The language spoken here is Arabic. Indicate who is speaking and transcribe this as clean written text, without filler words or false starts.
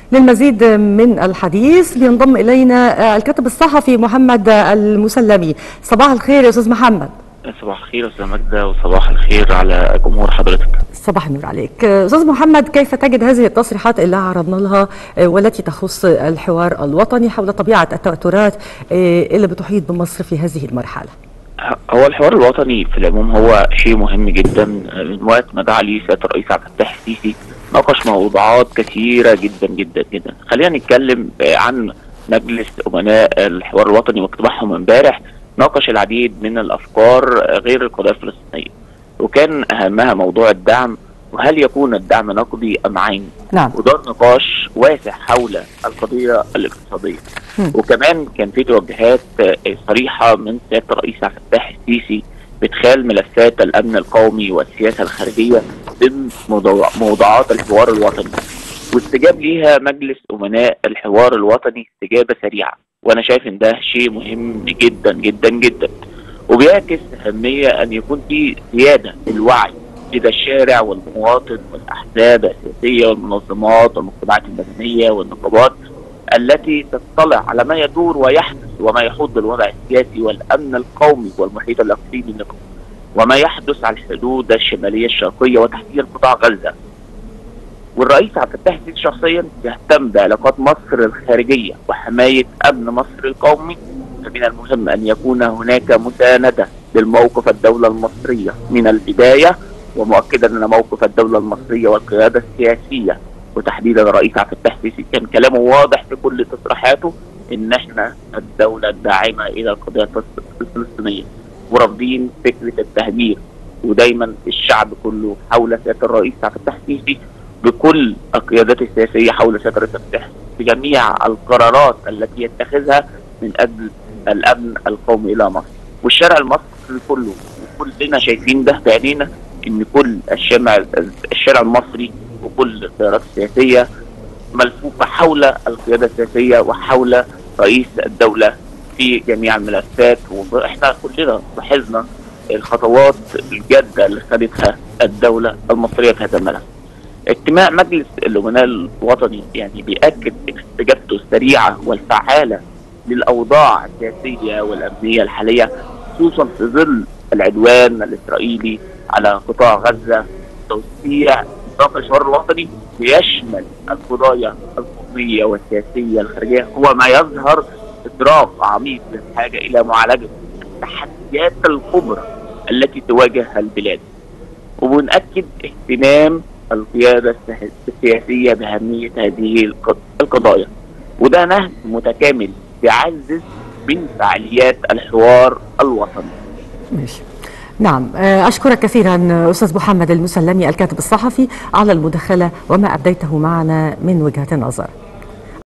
Speaker 1: للمزيد من الحديث بينضم إلينا الكاتب الصحفي محمد المسلمي. صباح الخير يا أستاذ محمد.
Speaker 2: صباح الخير أستاذ ماجدة، وصباح الخير على جمهور حضرتك.
Speaker 1: صباح النور عليك أستاذ محمد. كيف تجد هذه التصريحات اللي عرضنا لها والتي تخص الحوار الوطني حول طبيعة التوترات اللي بتحيط بمصر في هذه المرحلة؟
Speaker 2: هو الحوار الوطني في العموم هو شيء مهم جدا. من وقت ما دعا ليه سيادة الرئيس عبد الفتاح السيسي ناقش موضوعات كثيرة جدا جدا جدا. خلينا نتكلم عن مجلس أمناء الحوار الوطني واجتماعهم امبارح. ناقش العديد من الأفكار غير القضية الفلسطينية، وكان أهمها موضوع الدعم، وهل يكون الدعم نقدي أم عيني؟
Speaker 1: نعم.
Speaker 2: ودار نقاش واسع حول القضية الاقتصادية. وكمان كان في توجهات صريحة من سيادة الرئيس عبد الفتاح السيسي بإدخال ملفات الأمن القومي والسياسة الخارجية ضمن موضوعات الحوار الوطني، واستجاب ليها مجلس أمناء الحوار الوطني استجابة سريعة. وأنا شايف إن ده شيء مهم جدا جدا جدا، وبيعكس أهمية أن يكون في زيادة في الوعي لدى الشارع والمواطن والأحزاب السياسية والمنظمات والمجتمعات المدنية والنقابات التي تطلع على ما يدور ويحدث وما يحض الوضع السياسي والأمن القومي والمحيط الإقليمي وما يحدث على الحدود الشمالية الشرقية وتحديدا قطاع غزة. والرئيس عبد الفتاح السيسي شخصيا يهتم بعلاقات مصر الخارجية وحماية أمن مصر القومي، فمن المهم أن يكون هناك مساندة للموقف الدولة المصرية من البداية، ومؤكدا أن موقف الدولة المصرية والقيادة السياسية وتحديدا الرئيس عبد الفتاح السيسي كان كلامه واضح في كل تصريحاته ان احنا الدولة الداعمة الى القضية الفلسطينية ورافضين فكرة التهجير، ودايما الشعب كله حول سيادة الرئيس عبد الفتاح السيسي بكل القيادات السياسية حول سيادة الرئيس عبد الفتاح في جميع القرارات التي يتخذها من اجل الامن القومي الى مصر. والشارع المصري كله كلنا شايفين ده بعينينا، ان كل الشارع المصري وكل التيارات السياسية ملفوفة حول القيادة السياسية وحول رئيس الدولة في جميع الملفات. واحنا كلنا لاحظنا الخطوات الجادة اللي خدتها الدولة المصرية في هذا الملف. اجتماع مجلس الأمناء الوطني يعني بيأكد استجابته السريعة والفعالة للأوضاع السياسية والأمنية الحالية، خصوصا في ظل العدوان الإسرائيلي على قطاع غزة. توسيع نطاق الحوار الوطني يشمل القضايا القومية والسياسية الخارجية هو ما يظهر إدراك عميق للحاجة إلى معالجة التحديات الكبرى التي تواجهها البلاد، وبنأكد اهتمام القيادة السياسية بأهمية هذه القضايا، وده نهج متكامل يعزز من فعاليات الحوار الوطني.
Speaker 1: ماشي. نعم، أشكرك كثيرا أستاذ محمد المسلمي الكاتب الصحفي على المداخلة وما أبديته معنا من وجهة نظر.